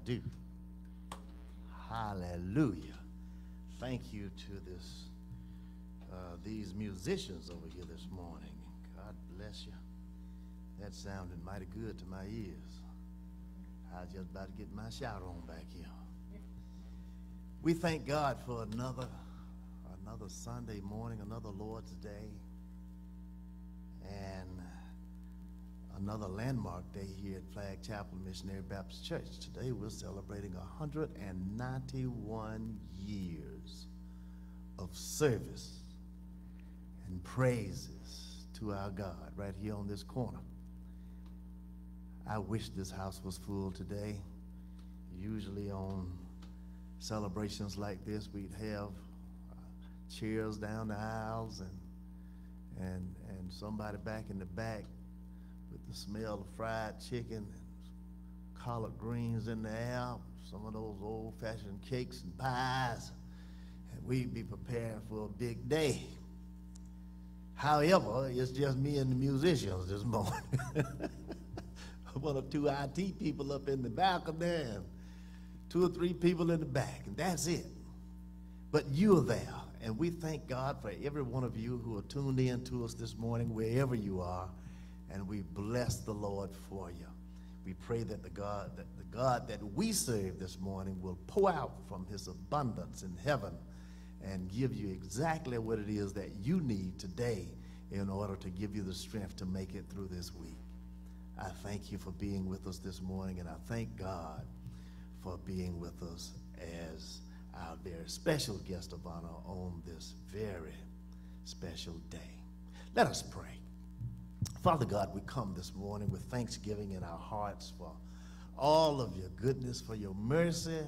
do. Hallelujah. Thank you to these musicians over here this morning. God bless you. That sounded mighty good to my ears. I was just about to get my shout on back here. We thank God for another Sunday morning, another Lord's Day, and another landmark day here at Flag Chapel Missionary Baptist Church. Today we're celebrating 191 years of service and praises to our God right here on this corner. I wish this house was full today. Usually on celebrations like this, we'd have chairs down the aisles and somebody back in the back with the smell of fried chicken and collard greens in the air, some of those old-fashioned cakes and pies, and we'd be preparing for a big day. However, it's just me and the musicians this morning. One or two IT people up in the balcony and 2 or 3 people in the back, and that's it. But you're there, and we thank God for every one of you who are tuned in to us this morning, wherever you are, and we bless the Lord for you. We pray that the God that we serve this morning will pour out from his abundance in heaven and give you exactly what it is that you need today in order to give you the strength to make it through this week. I thank you for being with us this morning, and I thank God for being with us as our very special guest of honor on this very special day. Let us pray. Father God, we come this morning with thanksgiving in our hearts for all of your goodness, for your mercy,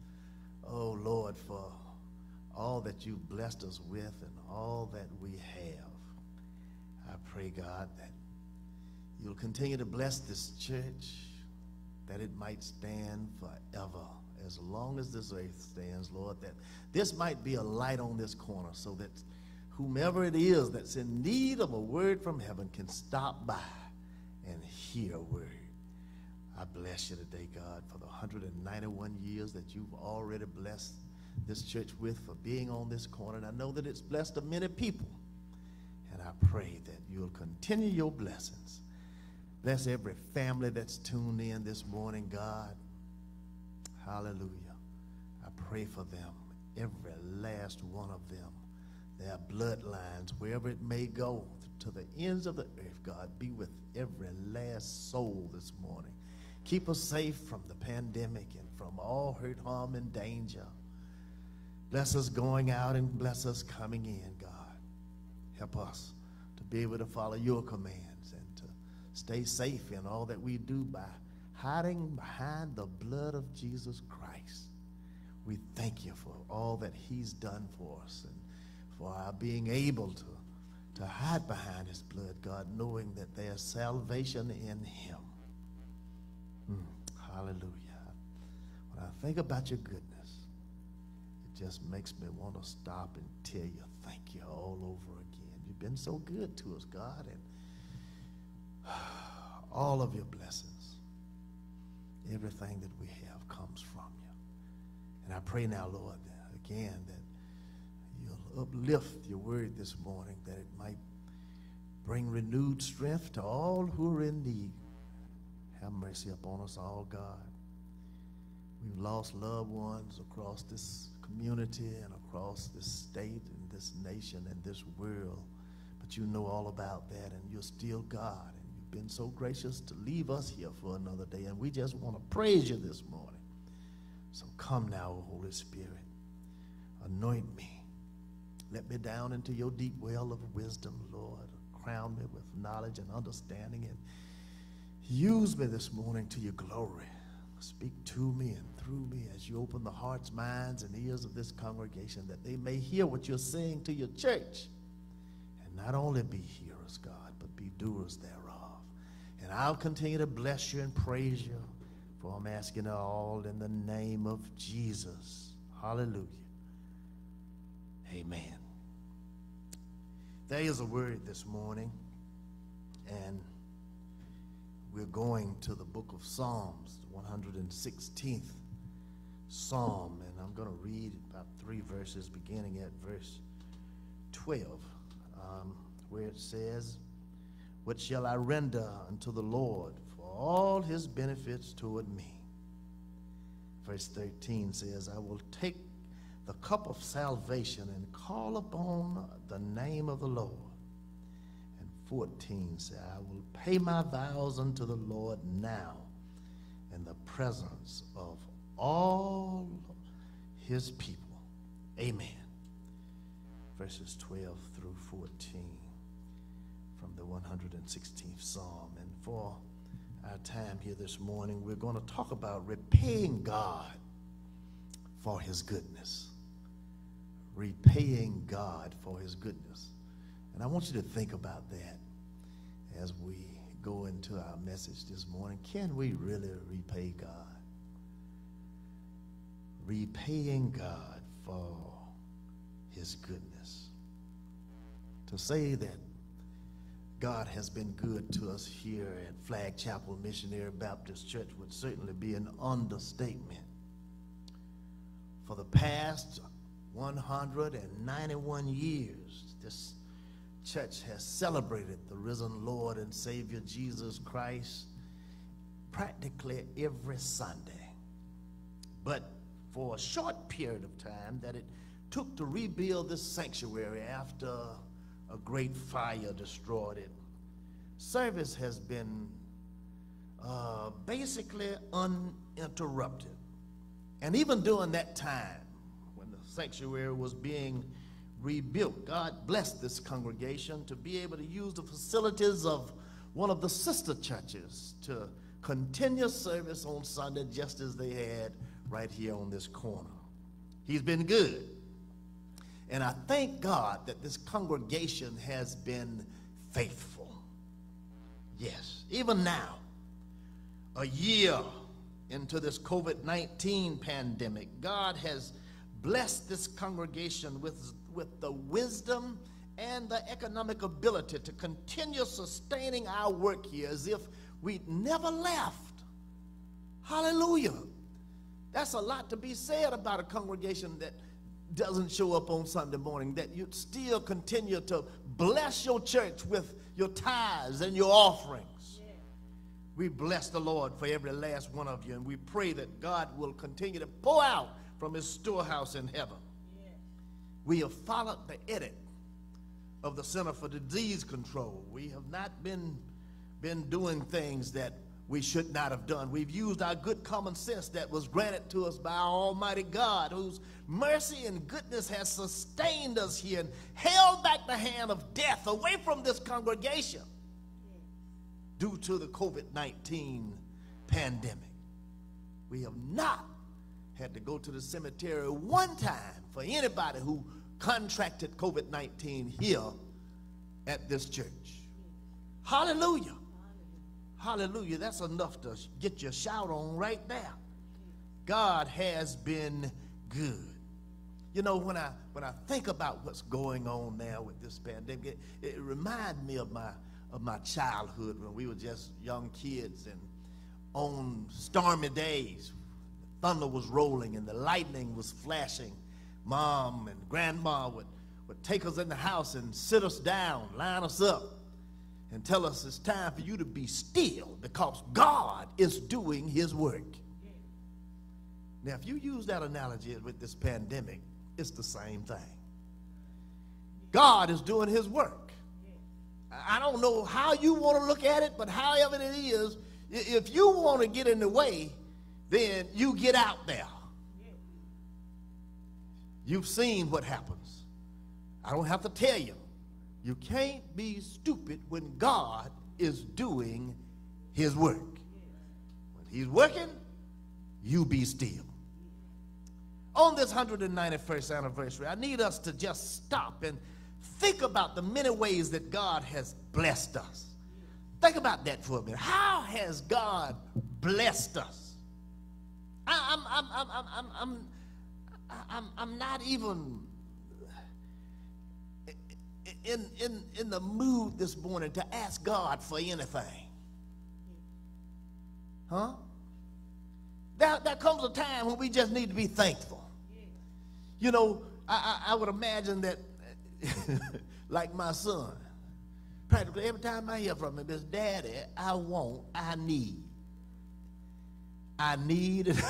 oh Lord, for all that you've blessed us with and all that we have. I pray, God, that you'll continue to bless this church, that it might stand forever, as long as this earth stands, Lord, that this might be a light on this corner so that whomever it is that's in need of a word from heaven can stop by and hear a word. I bless you today, God, for the 191 years that you've already blessed this church with for being on this corner. And I know that it's blessed to many people. And I pray that you'll continue your blessings. Bless every family that's tuned in this morning, God. Hallelujah. I pray for them, every last one of them, their bloodlines, wherever it may go, to the ends of the earth, God. Be with every last soul this morning. Keep us safe from the pandemic and from all hurt, harm, and danger. Bless us going out and bless us coming in, God. Help us to be able to follow your commands and to stay safe in all that we do by hiding behind the blood of Jesus Christ. We thank you for all that he's done for us and for our being able to hide behind his blood, God, knowing that there's salvation in him. Hallelujah. When I think about your goodness, it just makes me want to stop and tell you thank you all over again. You've been so good to us, God, and all of your blessings, everything that we have comes from you. And I pray now, Lord, again, that you'll uplift your word this morning, that it might bring renewed strength to all who are in need. Have mercy upon us all, God. We've lost loved ones across this community and across this state and this nation and this world. But you know all about that, and you're still God. And you've been so gracious to leave us here for another day. And we just want to praise you this morning. So come now, Holy Spirit. Anoint me. Let me down into your deep well of wisdom, Lord. Crown me with knowledge and understanding, and use me this morning to your glory. Speak to me and through me as you open the hearts, minds, and ears of this congregation, that they may hear what you're saying to your church, and not only be hearers, God, but be doers thereof. And I'll continue to bless you and praise you, for I'm asking it all in the name of Jesus. Hallelujah. Amen. There is a word this morning, and we're going to the book of Psalms, the 116th psalm, and I'm going to read about 3 verses beginning at verse 12, where it says, "What shall I render unto the Lord for all his benefits toward me?" Verse 13 says, "I will take the cup of salvation and call upon the name of the Lord." And 14 says, "I will pay my vows unto the Lord now in the presence of all his people." Amen. Verses 12 through 14 from the 116th Psalm. And for our time here this morning, we're going to talk about repaying God for his goodness. Repaying God for his goodness. And I want you to think about that as we go into our message this morning. Can we really repay God? Repaying God for his goodness. To say that God has been good to us here at Flag Chapel Missionary Baptist Church would certainly be an understatement. For the past 191 years, this church has celebrated the risen Lord and Savior Jesus Christ practically every Sunday. But for a short period of time that it took to rebuild this sanctuary after a great fire destroyed it, service has been basically uninterrupted. And even during that time, when the sanctuary was being rebuilt, God blessed this congregation to be able to use the facilities of one of the sister churches to continue service on Sunday just as they had right here on this corner. He's been good. And I thank God that this congregation has been faithful. Yes, even now, a year into this COVID-19 pandemic, God has blessed this congregation with the wisdom and the economic ability to continue sustaining our work here as if we'd never left. Hallelujah. That's a lot to be said about a congregation that doesn't show up on Sunday morning, that you still continue to bless your church with your tithes and your offerings. Yeah. We bless the Lord for every last one of you, and we pray that God will continue to pour out from his storehouse in heaven. Yeah. We have followed the edict of the Center for Disease Control. We have not been doing things that we should not have done. We've used our good common sense that was granted to us by our Almighty God, whose mercy and goodness has sustained us here and held back the hand of death away from this congregation due to the COVID-19 pandemic. We have not had to go to the cemetery one time for anybody who contracted COVID-19 here at this church. Hallelujah. Hallelujah. That's enough to get your shout on right there. God has been good. You know, when I think about what's going on now with this pandemic, it reminds me of my childhood when we were just young kids, and on stormy days, the thunder was rolling and the lightning was flashing. Mom and grandma would take us in the house and sit us down, line us up, and tell us it's time for you to be still because God is doing his work. Now, if you use that analogy with this pandemic, it's the same thing. God is doing his work. I don't know how you want to look at it, but however it is, if you want to get in the way, then you get out there. You've seen what happens. I don't have to tell you. You can't be stupid when God is doing his work. When he's working, you be still. On this 191st anniversary, I need us to just stop and think about the many ways that God has blessed us. Think about that for a minute. How has God blessed us? I'm not even in the mood this morning to ask God for anything. Huh? There comes a time when we just need to be thankful. You know, I would imagine that, like my son, practically every time I hear from him, it's, Daddy, I want, I need. I need it.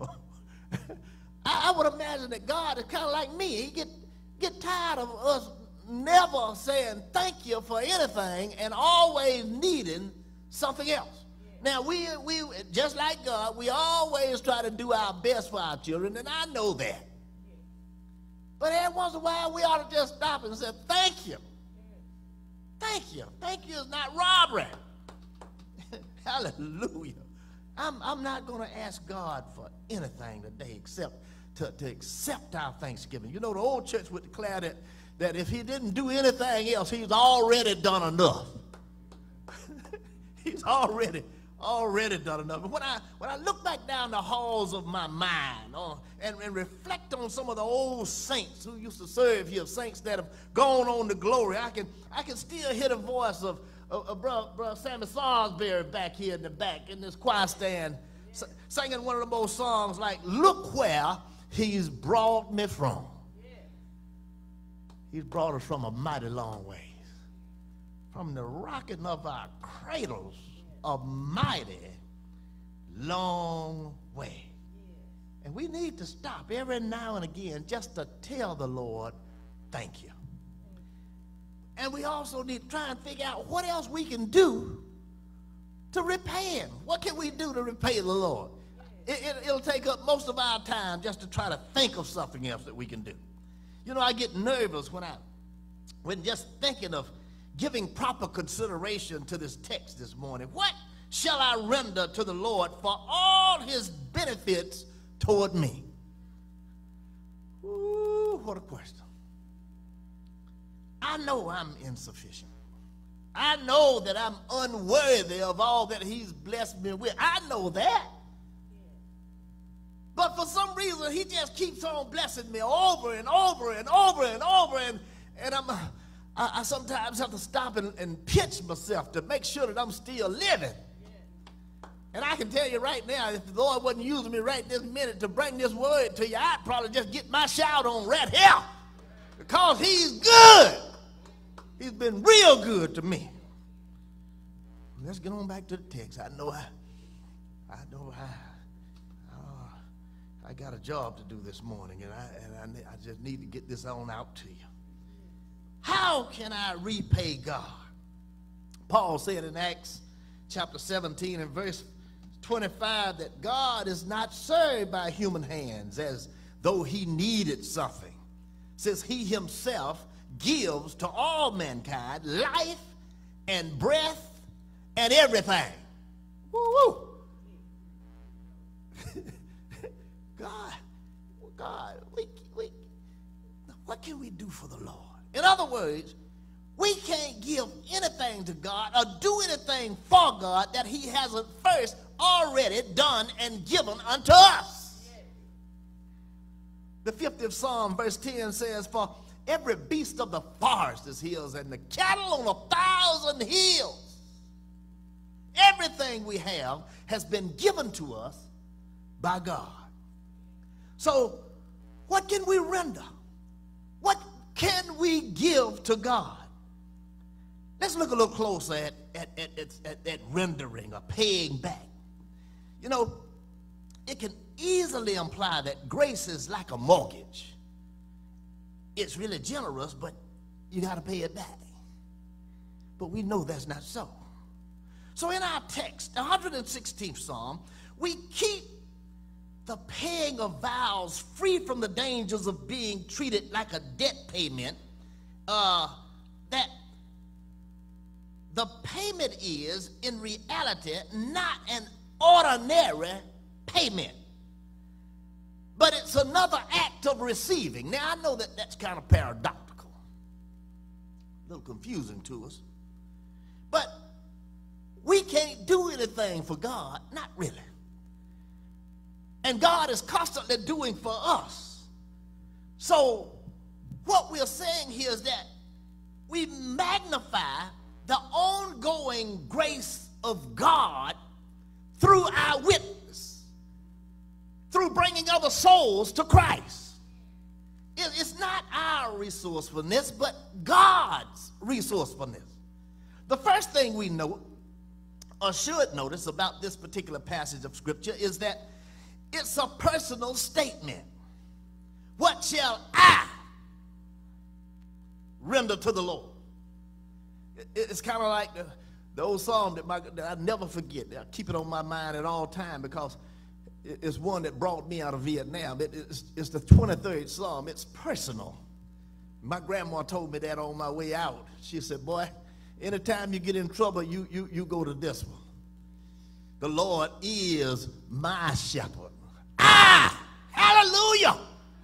I would imagine that God is kind of like me. He get tired of us never saying thank you for anything and always needing something else. Now, we just like God, we always try to do our best for our children, and I know that. But every once in a while, we ought to just stop and say, thank you. Thank you. Thank you is not robbery. Hallelujah. I'm not going to ask God for anything today except to accept our thanksgiving. You know, the old church would declare that if he didn't do anything else, he's already done enough. He's already done enough. And when I look back down the halls of my mind and reflect on some of the old saints who used to serve here, saints that have gone on to glory, I can still hear the voice of Brother Sammy Salisbury back here in the back in this choir stand, singing one of the most songs like, look where he's brought me from. He's brought us from a mighty long ways. From the rocking of our cradles, a mighty long way. And we need to stop every now and again just to tell the Lord, thank you. And we also need to try and figure out what else we can do to repay him. What can we do to repay the Lord? It'll take up most of our time just to try to think of something else that we can do. You know, I get nervous when just thinking of giving proper consideration to this text this morning. What shall I render to the Lord for all his benefits toward me? Ooh, what a question. I know I'm insufficient. I know that I'm unworthy of all that he's blessed me with. I know that. But for some reason, he just keeps on blessing me over and over and over and over. And I sometimes have to stop and pinch myself to make sure that I'm still living. And I can tell you right now, if the Lord wasn't using me right this minute to bring this word to you, I'd probably just get my shout on right here. Because he's good. He's been real good to me. Let's get on back to the text. I know I got a job to do this morning, and I just need to get this on out to you. How can I repay God? Paul said in Acts chapter 17 and verse 25 that God is not served by human hands as though he needed something, since he himself gives to all mankind life and breath and everything. Woo-woo. God, what can we do for the Lord? In other words, we can't give anything to God or do anything for God that he hasn't first already done and given unto us. The 50th Psalm, verse 10 says, for every beast of the forest is his, and the cattle on 1,000 hills. Everything we have has been given to us by God. So, what can we render? What can we give to God? Let's look a little closer at rendering or paying back. You know, it can easily imply that grace is like a mortgage. It's really generous, but you got to pay it back. But we know that's not so. So in our text, the 116th Psalm, we keep the paying of vows free from the dangers of being treated like a debt payment, that the payment is, in reality, not an ordinary payment, but it's another act of receiving. Now, I know that that's kind of paradoxical, a little confusing to us, but we can't do anything for God, not really. And God is constantly doing for us. So what we're saying here is that we magnify the ongoing grace of God through our witness. through bringing other souls to Christ. It's not our resourcefulness, but God's resourcefulness. The first thing we know, or should notice about this particular passage of Scripture, is that it's a personal statement. What shall I render to the Lord? It's kind of like the old song that I never forget. I keep it on my mind at all time because it's one that brought me out of Vietnam. It's the 23rd Psalm. It's personal. My grandma told me that on my way out. She said, boy, anytime you get in trouble, you go to this one. The Lord is my shepherd. Hallelujah!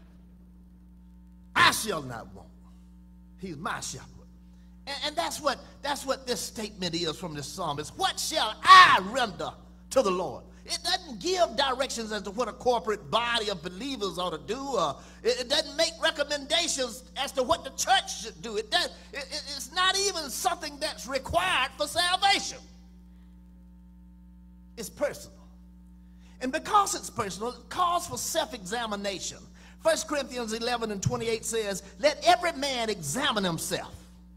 I shall not want. He's my shepherd. And that's what this statement is from the psalmist. What shall I render to the Lord? It doesn't give directions as to what a corporate body of believers ought to do. It doesn't make recommendations as to what the church should do. It's not even something that's required for salvation. It's personal. And because it's personal, it calls for self-examination. 1 Corinthians 11:28 says, let every man examine himself.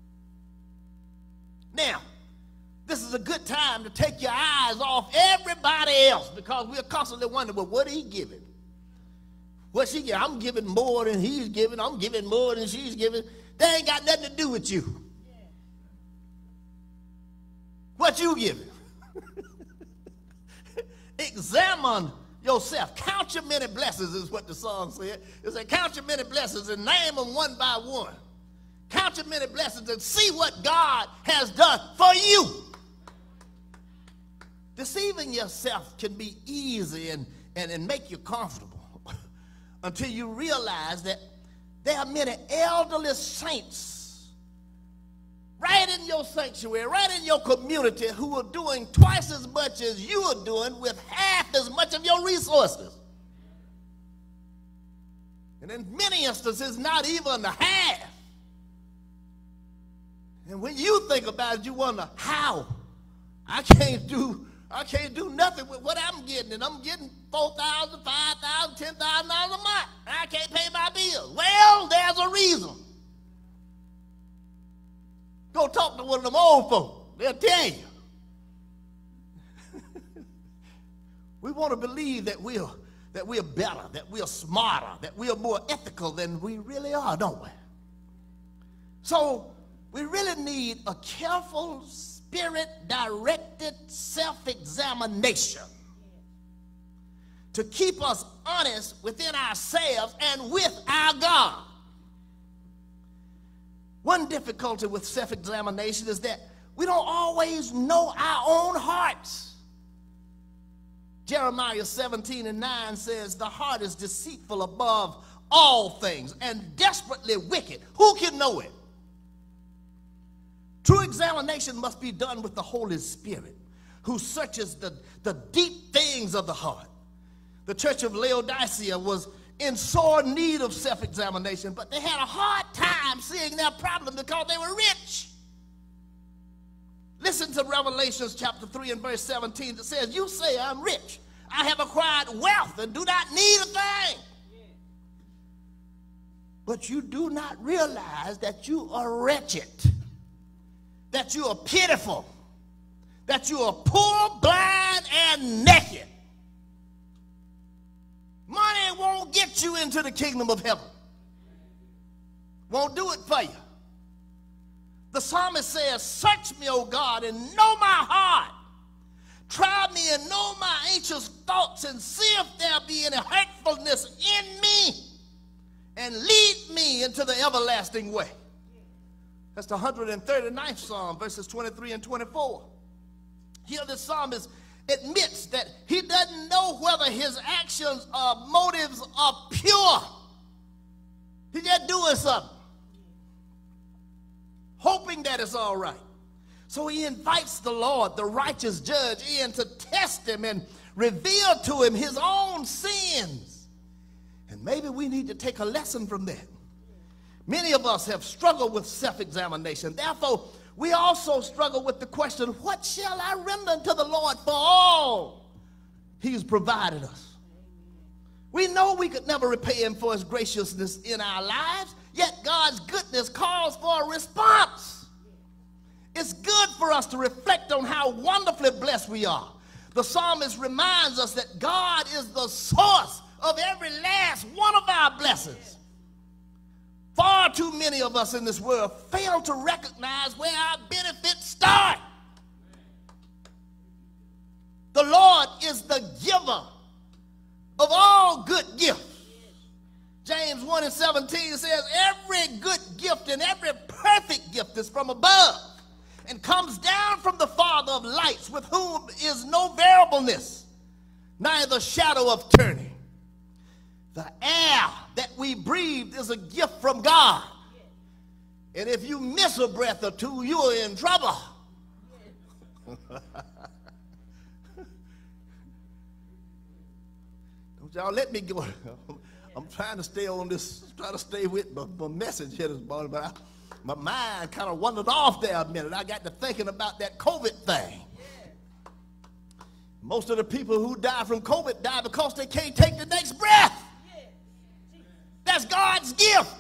Now, this is a good time to take your eyes off everybody else because we're constantly wondering, well, what are he giving? What's he giving? I'm giving more than he's giving. I'm giving more than she's giving. That ain't got nothing to do with you. What you giving? Examine yourself. Count your many blessings is what the song said. It said, count your many blessings and name them one by one. Count your many blessings and see what God has done for you. Deceiving yourself can be easy and make you comfortable until you realize that there are many elderly saints right in your sanctuary, right in your community who are doing twice as much as you are doing with half as much of your resources. And in many instances, not even the half. And when you think about it, you wonder, how? I can't do nothing with what I'm getting, and I'm getting $4,000, $5,000, $10,000 a month, and I can't pay my bills. Well, there's a reason. Go talk to one of them old folk. They'll tell you. We want to believe that we're better, that we're smarter, that we're more ethical than we really are, don't we? So we really need a careful, spirit-directed self-examination to keep us honest within ourselves and with our God. One difficulty with self-examination is that we don't always know our own hearts. Jeremiah 17:9 says, the heart is deceitful above all things and desperately wicked. Who can know it? True examination must be done with the Holy Spirit, who searches the deep things of the heart. The church of Laodicea was in sore need of self-examination, but they had a hard time seeing their problem because they were rich. Listen to Revelations chapter 3 and verse 17 that says, you say I'm rich. I have acquired wealth and do not need a thing. But you do not realize that you are wretched, that you are pitiful, that you are poor, blind, and naked. Money won't get you into the kingdom of heaven. Won't do it for you. The psalmist says, search me, O God, and know my heart. Try me and know my anxious thoughts and see if there be any hurtfulness in me and lead me into the everlasting way. That's the 139th Psalm, verses 23 and 24. Here the psalmist admits that he doesn't know whether his actions or motives are pure. He's just doing something, hoping that it's all right. So he invites the Lord, the righteous judge, in to test him and reveal to him his own sins. And maybe we need to take a lesson from that. Many of us have struggled with self-examination. Therefore, we also struggle with the question, what shall I render to the Lord for all he's provided us? We know we could never repay him for his graciousness in our lives, yet God's goodness calls for a response. It's good for us to reflect on how wonderfully blessed we are. The psalmist reminds us that God is the source of every last one of our blessings. Far too many of us in this world fail to recognize where our benefits start. The Lord is the giver of all good gifts. James 1:17 says, every good gift and every perfect gift is from above and comes down from the Father of lights, with whom is no variableness, neither shadow of turning. The air that we breathe is a gift from God. And if you miss a breath or two, you are in trouble. Don't y'all let me go. I'm trying to stay on this, trying to stay with my message here this morning, but my mind kind of wandered off there a minute. I got to thinking about that COVID thing. Most of the people who die from COVID die because they can't take the next breath. That's God's gift.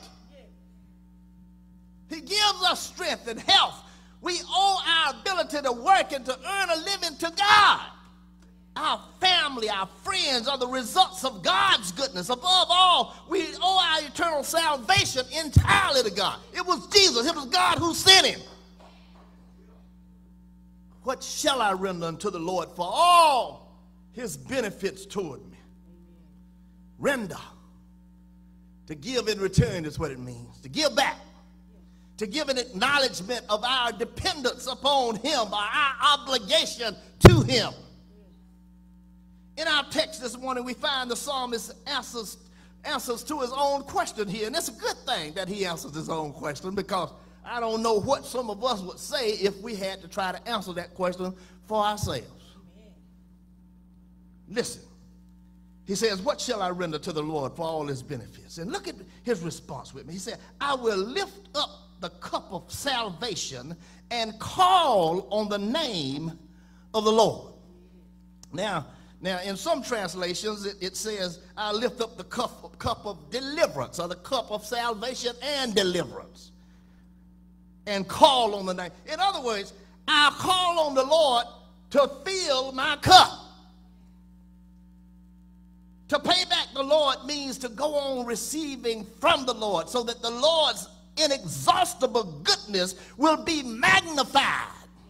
He gives us strength and health. We owe our ability to work and to earn a living to God. Our family, our friends are the results of God's goodness. Above all, we owe our eternal salvation entirely to God. It was Jesus. It was God who sent him. What shall I render unto the Lord for all his benefits toward me? Render. To give in return is what it means. To give back. To give an acknowledgement of our dependence upon him, or our obligation to him. In our text this morning, we find the psalmist answers to his own question here. And it's a good thing that he answers his own question, because I don't know what some of us would say if we had to try to answer that question for ourselves. Listen. He says, what shall I render to the Lord for all his benefits? And look at his response with me. He said, I will lift up the cup of salvation and call on the name of the Lord. Now in some translations, it says, I lift up the cup of deliverance, or the cup of salvation and deliverance, and call on the name. In other words, I call on the Lord to fill my cup. To pay back the Lord means to go on receiving from the Lord, so that the Lord's inexhaustible goodness will be magnified.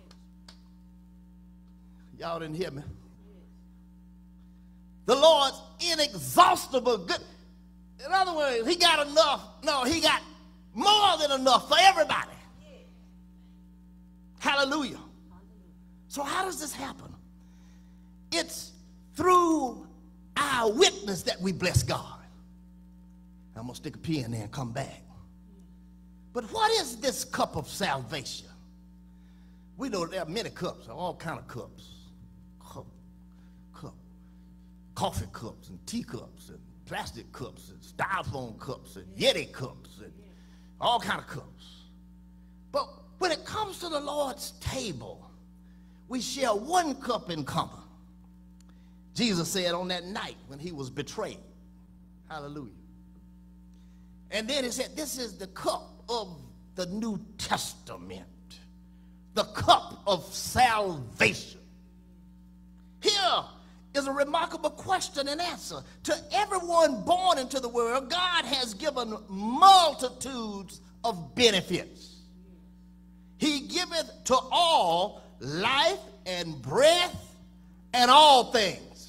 Y'all didn't hear me. The Lord's inexhaustible good. In other words, he got enough. No, he got more than enough for everybody. Hallelujah. So how does this happen? It's through our witness that we bless God. I'm going to stick a pin there and come back. But what is this cup of salvation? We know there are many cups, all kind of cups. Coffee cups and teacups and plastic cups and styrofoam cups and Yeti cups and all kind of cups. But when it comes to the Lord's table, we share one cup in common. Jesus said on that night when he was betrayed. Hallelujah. And then he said, this is the cup of the New Testament, the cup of salvation. Here is a remarkable question and answer. To everyone born into the world, God has given multitudes of benefits. He giveth to all life and breath and all things.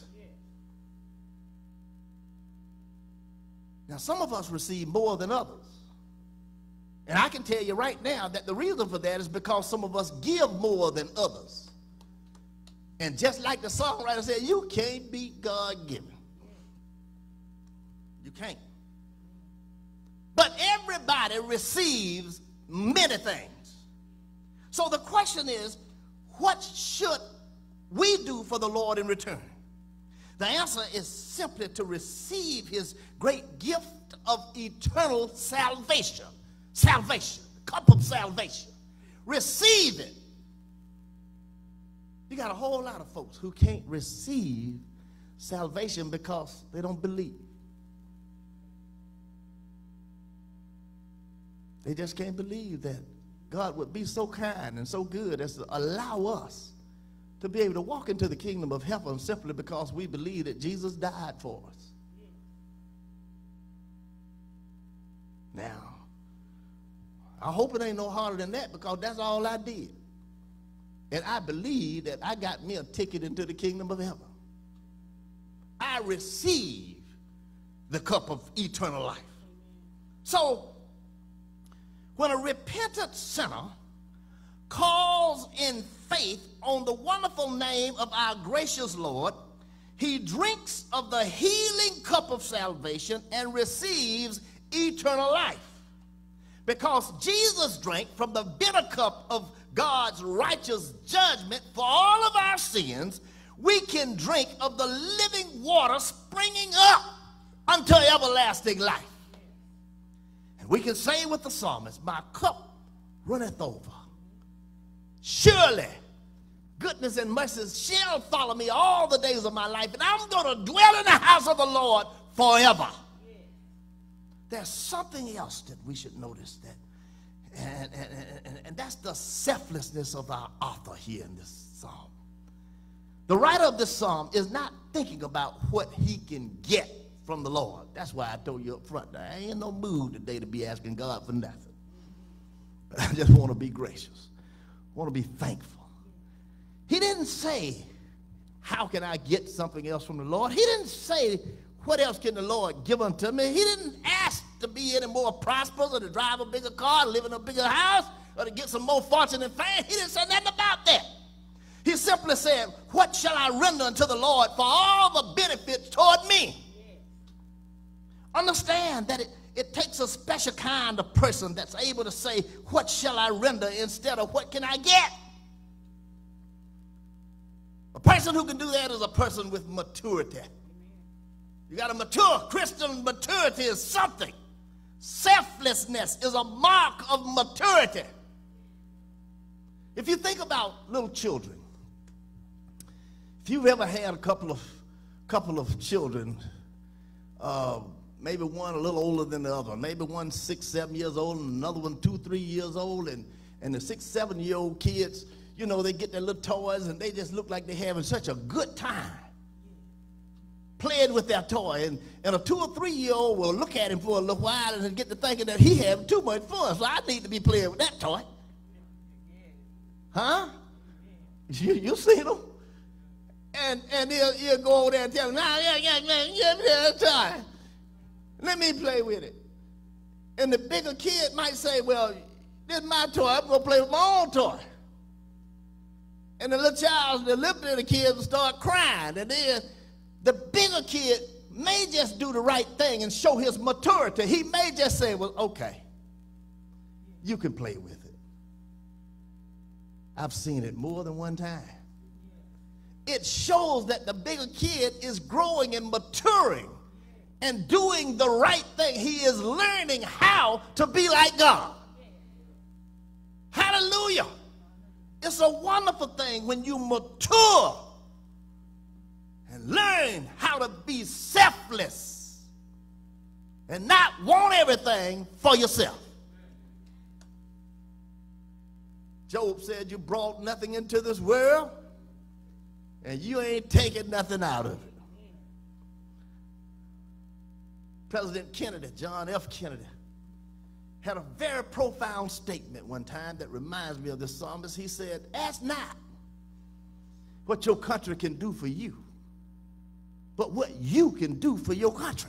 Now, some of us receive more than others. And I can tell you right now that the reason for that is because some of us give more than others. And just like the songwriter said, you can't beat God given. You can't. But everybody receives many things. So the question is, what should we do for the Lord in return? The answer is simply to receive his great gift of eternal salvation. Salvation, the cup of salvation. Receive it. You got a whole lot of folks who can't receive salvation because they don't believe. They just can't believe that God would be so kind and so good as to allow us to be able to walk into the kingdom of heaven simply because we believe that Jesus died for us. Now, I hope it ain't no harder than that, because that's all I did. And I believe that I got me a ticket into the kingdom of heaven. I received the cup of eternal life. So, when a repentant sinner calls in faith on the wonderful name of our gracious Lord, he drinks of the healing cup of salvation and receives eternal life. Because Jesus drank from the bitter cup of God's righteous judgment for all of our sins, we can drink of the living water springing up unto everlasting life. And we can say with the psalmist, my cup runneth over. Surely goodness and mercy shall follow me all the days of my life, and I'm going to dwell in the house of the Lord forever. There's something else that we should notice, that, and that's the selflessness of our author here in this psalm. The writer of this psalm is not thinking about what he can get from the Lord. That's why I told you up front, I ain't in no mood today to be asking God for nothing. But I just want to be gracious. I want to be thankful. He didn't say, how can I get something else from the Lord? He didn't say, what else can the Lord give unto me? He didn't ask to be any more prosperous, or to drive a bigger car, live in a bigger house, or to get some more fortune and fame. He didn't say nothing about that. He simply said, what shall I render unto the Lord for all the benefits toward me? Understand that it takes a special kind of person that's able to say, what shall I render, instead of what can I get? A person who can do that is a person with maturity. You got to mature. Christian maturity is something. Selflessness is a mark of maturity. If you think about little children, if you've ever had a couple of children, maybe one a little older than the other, maybe one 6, 7 years old, and another one 2, 3 years old, and the 6, 7-year-old kids, you know, they get their little toys and they just look like they're having such a good time playing with their toy, and a 2 or 3-year-old will look at him for a little while and get to thinking that he having too much fun, so I need to be playing with that toy. Huh? You seen them? And he'll go over there and tell him, nah, yeah, that toy. Let me play with it. And the bigger kid might say, well, this is my toy, I'm going to play with my own toy. And the little kid will start crying, and then the bigger kid may just do the right thing and show his maturity. He may just say, well, okay, you can play with it. I've seen it more than one time. It shows that the bigger kid is growing and maturing and doing the right thing. He is learning how to be like God. Hallelujah. It's a wonderful thing when you mature and learn how to be selfless and not want everything for yourself. Job said, you brought nothing into this world, and you ain't taking nothing out of it. President Kennedy, John F. Kennedy, had a very profound statement one time that reminds me of this psalmist. He said, ask not what your country can do for you, but what you can do for your country.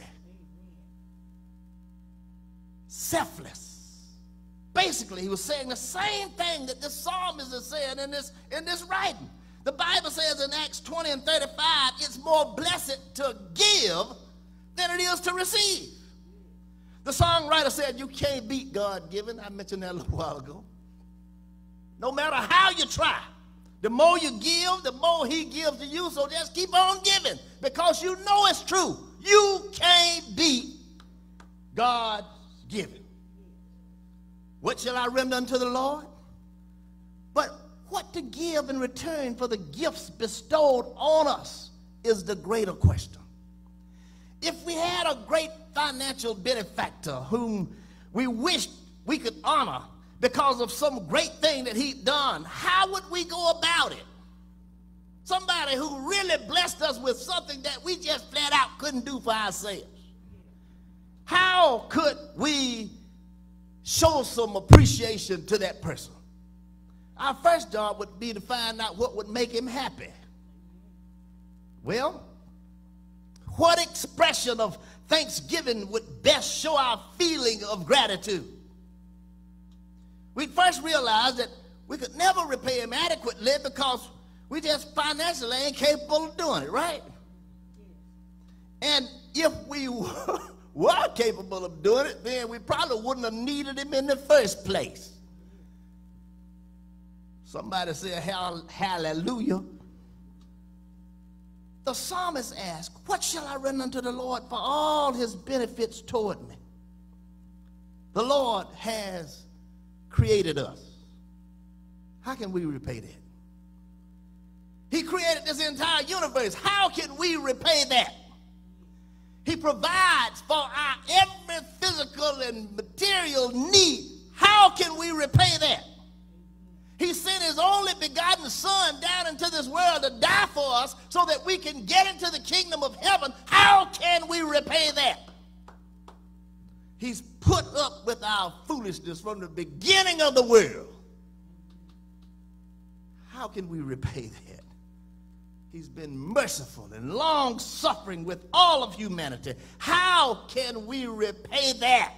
Selfless. Basically, he was saying the same thing that the psalmist is saying in this writing. The Bible says in Acts 20 and 35, it's more blessed to give than it is to receive. The songwriter said you can't beat God-given. I mentioned that a little while ago. No matter how you try, the more you give, the more he gives to you, so just keep on giving because you know it's true. You can't beat God's giving. What shall I render unto the Lord? But what to give in return for the gifts bestowed on us is the greater question. If we had a great financial benefactor whom we wished we could honor because of some great thing that he'd done, how would we go about it? Somebody who really blessed us with something that we just flat out couldn't do for ourselves. How could we show some appreciation to that person? Our first job would be to find out what would make him happy. Well, what expression of thanksgiving would best show our feeling of gratitude? We'd first realize that we could never repay him adequately because we just financially ain't capable of doing it, right? And if we were capable of doing it, then we probably wouldn't have needed him in the first place. Somebody say hallelujah. The psalmist asked, what shall I render unto the Lord for all his benefits toward me? The Lord has created us. How can we repay that? He created this entire universe. How can we repay that? He provides for our every physical and material need. How can we repay that? He sent his only begotten son down into this world to die for us so that we can get into the kingdom of heaven. How can we repay that? He's put up with our foolishness from the beginning of the world. How can we repay that? He's been merciful and long-suffering with all of humanity. How can we repay that?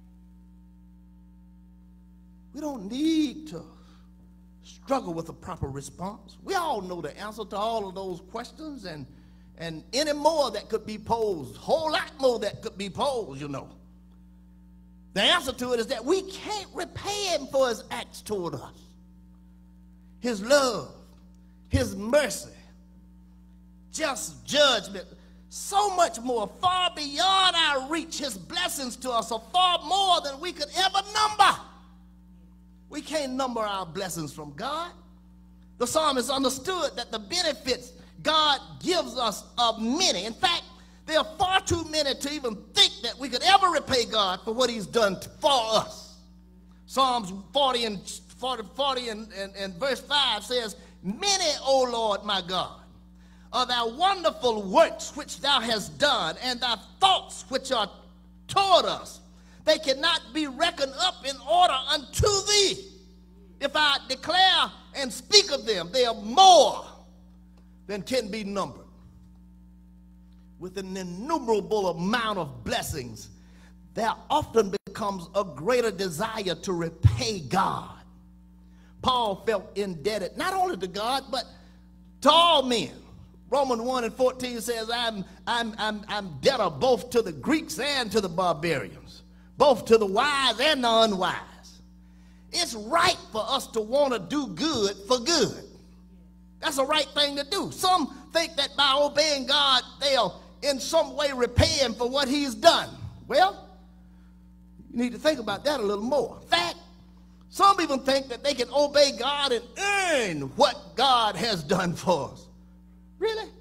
We don't need to struggle with a proper response. We all know the answer to all of those questions and any more that could be posed, a whole lot more that could be posed, you know. The answer to it is that we can't repay him for his acts toward us. His love, his mercy, just judgment, so much more, far beyond our reach. His blessings to us are far more than we could ever number. We can't number our blessings from God. The psalmist understood that the benefits God gives us are many. In fact, there are far too many to even think that we could ever repay God for what he's done for us. Psalms 40 and verse 5 says, many, O Lord, my God, are thy wonderful works which thou hast done, and thy thoughts which are toward us. They cannot be reckoned up in order unto thee. If I declare and speak of them, they are more than can be numbered. With an innumerable amount of blessings, there often becomes a greater desire to repay God. Paul felt indebted not only to God, but to all men. Romans 1:14 says, I'm debtor both to the Greeks and to the barbarians, both to the wise and the unwise. It's right for us to want to do good for good. That's the right thing to do. Some think that by obeying God, they'll in some way repay him for what he's done. Well, you need to think about that a little more. In fact, some even think that they can obey God and earn what God has done for us. Really?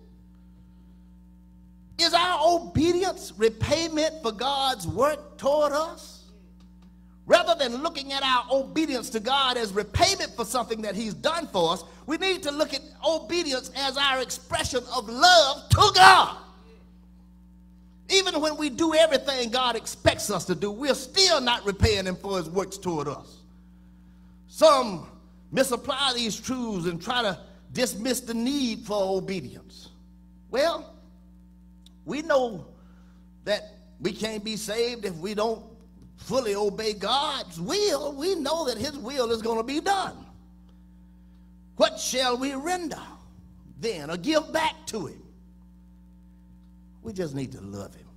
Is our obedience repayment for God's work toward us? Rather than looking at our obedience to God as repayment for something that he's done for us, we need to look at obedience as our expression of love to God. Even when we do everything God expects us to do, we're still not repaying him for his works toward us. Some misapply these truths and try to dismiss the need for obedience. Well, we know that we can't be saved if we don't fully obey God's will. We know that his will is going to be done. What shall we render then or give back to him? We just need to love him.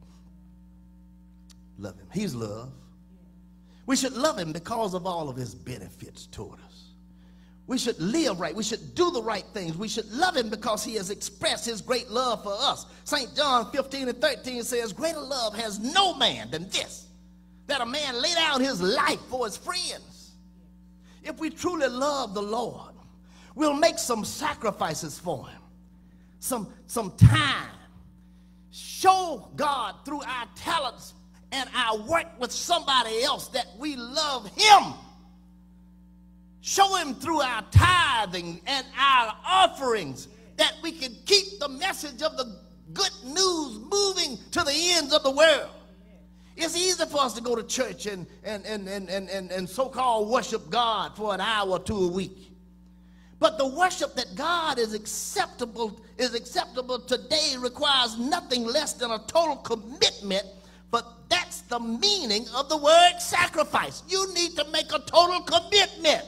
Love him. He's love. We should love him because of all of his benefits toward us. We should live right. We should do the right things. We should love him because he has expressed his great love for us. St. John 15:13 says, greater love has no man than this, that a man lay down his life for his friends. If we truly love the Lord, we'll make some sacrifices for him, some time. Show God through our talents and our work with somebody else that we love him. Show him through our tithing and our offerings that we can keep the message of the good news moving to the ends of the world. It's easy for us to go to church and so-called worship God for an hour or two a week. But the worship that God is acceptable today requires nothing less than a total commitment. But that's the meaning of the word sacrifice. You need to make a total commitment.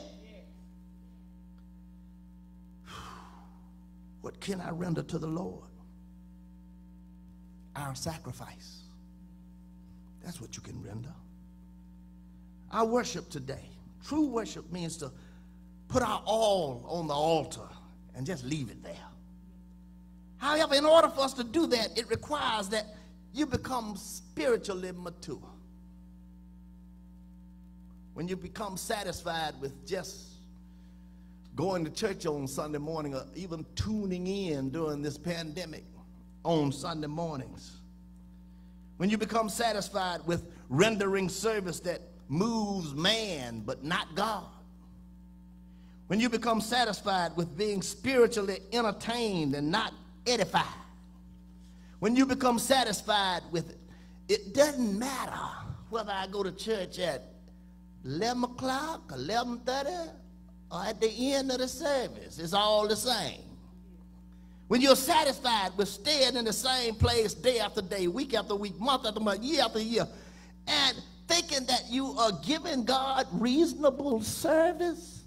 What can I render to the Lord? Our sacrifice. That's what you can render. Our worship today. True worship means to put our all on the altar and just leave it there. However, in order for us to do that, it requires that you become spiritually mature. When you become satisfied with just going to church on Sunday morning or even tuning in during this pandemic on Sunday mornings, when you become satisfied with rendering service that moves man but not God, when you become satisfied with being spiritually entertained and not edified, when you become satisfied with it, it doesn't matter whether I go to church at 11 o'clock, 11:30, or at the end of the service. It's all the same. When you're satisfied with staying in the same place day after day, week after week, month after month, year after year, and thinking that you are giving God reasonable service,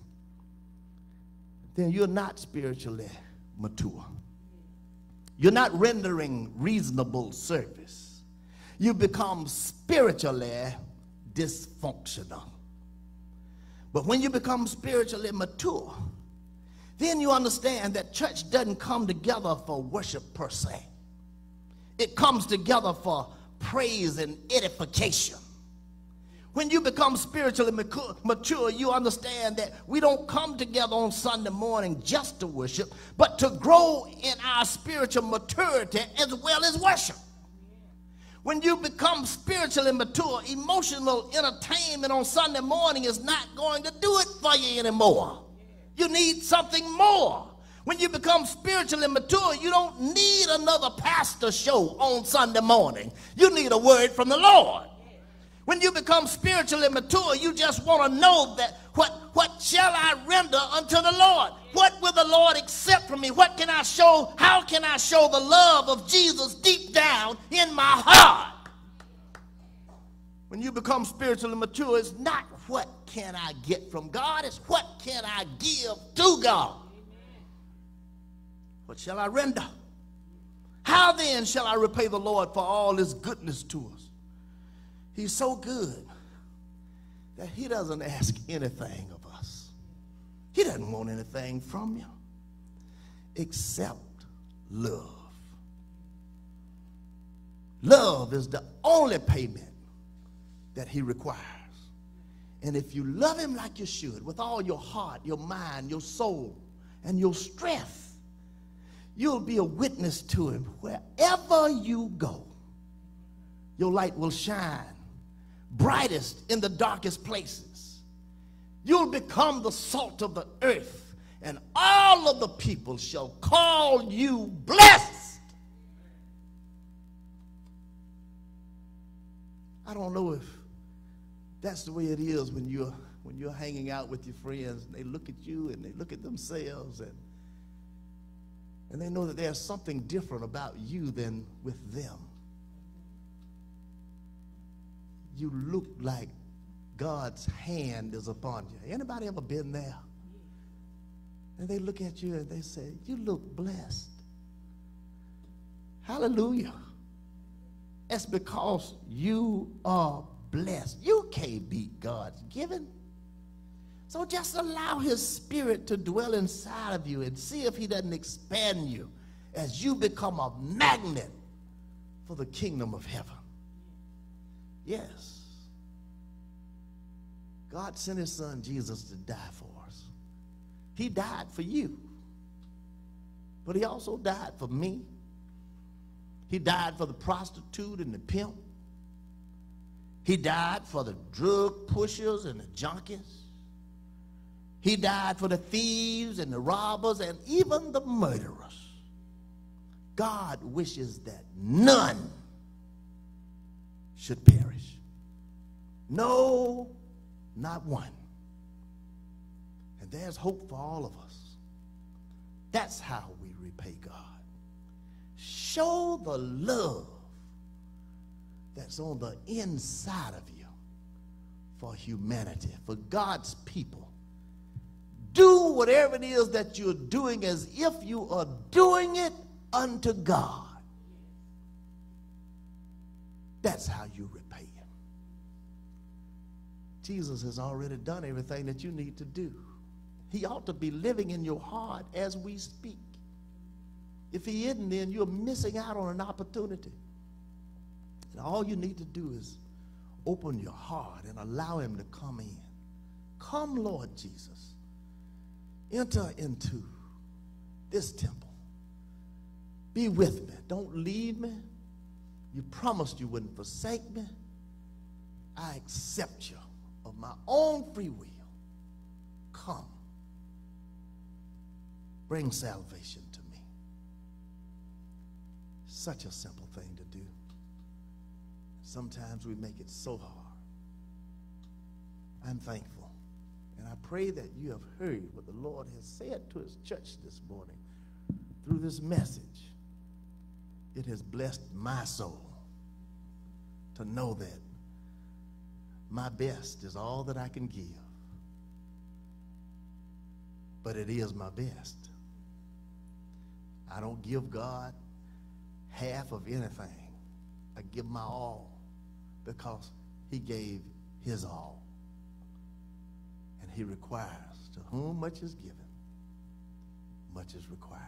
then you're not spiritually mature. You're not rendering reasonable service. You become spiritually dysfunctional. But when you become spiritually mature, then you understand that church doesn't come together for worship per se. It comes together for praise and edification. When you become spiritually mature, you understand that we don't come together on Sunday morning just to worship, but to grow in our spiritual maturity as well as worship. When you become spiritually mature, emotional entertainment on Sunday morning is not going to do it for you anymore. You need something more. When you become spiritually mature, you don't need another pastor show on Sunday morning. You need a word from the Lord. When you become spiritually mature, you just want to know that what shall I render unto the Lord? What will the Lord accept from me? What can I show? How can I show the love of Jesus deep down in my heart? When you become spiritually mature, it's not what can I get from God, it's what can I give to God. What shall I render? How then shall I repay the Lord for all his goodness to us? He's so good that he doesn't ask anything of us. He doesn't want anything from you except love. Love is the only payment that he requires. And if you love him like you should, with all your heart, your mind, your soul, and your strength, you'll be a witness to him wherever you go. Your light will shine brightest in the darkest places. You'll become the salt of the earth, and all of the people shall call you blessed. I don't know if that's the way it is when you're hanging out with your friends and they look at you and they look at themselves and they know that there's something different about you than with them. You look like God's hand is upon you. Anybody ever been there? And they look at you and they say, you look blessed. Hallelujah. It's because you are blessed. You can't beat God's giving. So just allow his spirit to dwell inside of you and see if he doesn't expand you as you become a magnet for the kingdom of heaven. Yes. God sent his son Jesus to die for us. He died for you. But he also died for me. He died for the prostitute and the pimp. He died for the drug pushers and the junkies. He died for the thieves and the robbers and even the murderers. God wishes that none should perish. No, not one. And there's hope for all of us. That's how we repay God. Show the love that's on the inside of you for humanity, for God's people. Do whatever it is that you're doing as if you are doing it unto God. That's how you repay him. Jesus has already done everything that you need to do. He ought to be living in your heart as we speak. If he isn't, then you're missing out on an opportunity. And all you need to do is open your heart and allow him to come in. Come, Lord Jesus. Enter into this temple. Be with me. Don't leave me. You promised you wouldn't forsake me. I accept you of my own free will. Come. Bring salvation to me. Such a simple thing to do. Sometimes we make it so hard. I'm thankful. And I pray that you have heard what the Lord has said to his church this morning through this message. It has blessed my soul to know that my best is all that I can give. But it is my best. I don't give God half of anything. I give my all because he gave his all. And he requires, to whom much is given, much is required.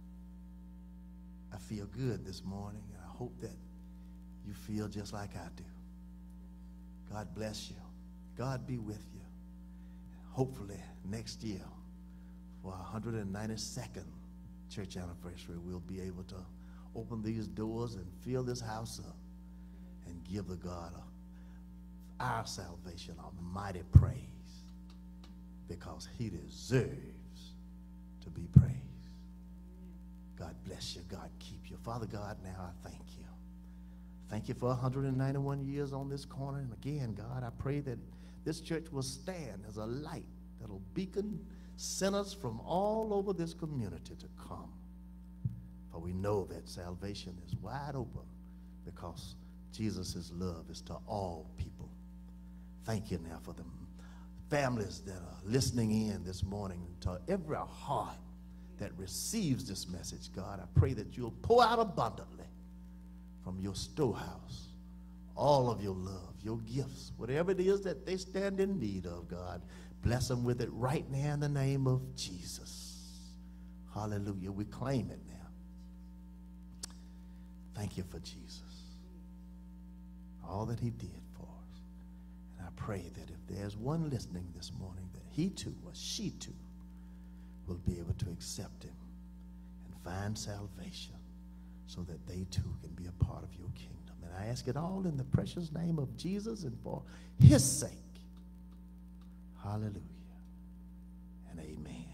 I feel good this morning, and I hope that you feel just like I do. God bless you. God be with you. Hopefully next year, for our 192nd church anniversary, we'll be able to open these doors and fill this house up and give the God our salvation a mighty praise, because he deserves to be praised. God bless you. God keep you. Father God, now I thank you. Thank you for 191 years on this corner. And again, God, I pray that this church will stand as a light that will beacon sinners from all over this community to come. For we know that salvation is wide open because Jesus' love is to all people. Thank you now for the families that are listening in this morning, to every heart that receives this message. God, I pray that you'll pour out abundantly from your storehouse all of your love, your gifts, whatever it is that they stand in need of, God. Bless them with it right now in the name of Jesus. Hallelujah. We claim it now. Thank you for Jesus. All that he did for us. And I pray that if there's one listening this morning, that he too or she too will be able to accept him and find salvation so that they too can be a part of your kingdom. And I ask it all in the precious name of Jesus and for his sake. Hallelujah and amen.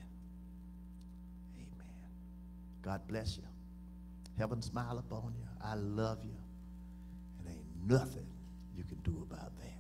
Amen. God bless you. Heaven smile upon you. I love you. And ain't nothing you can do about that.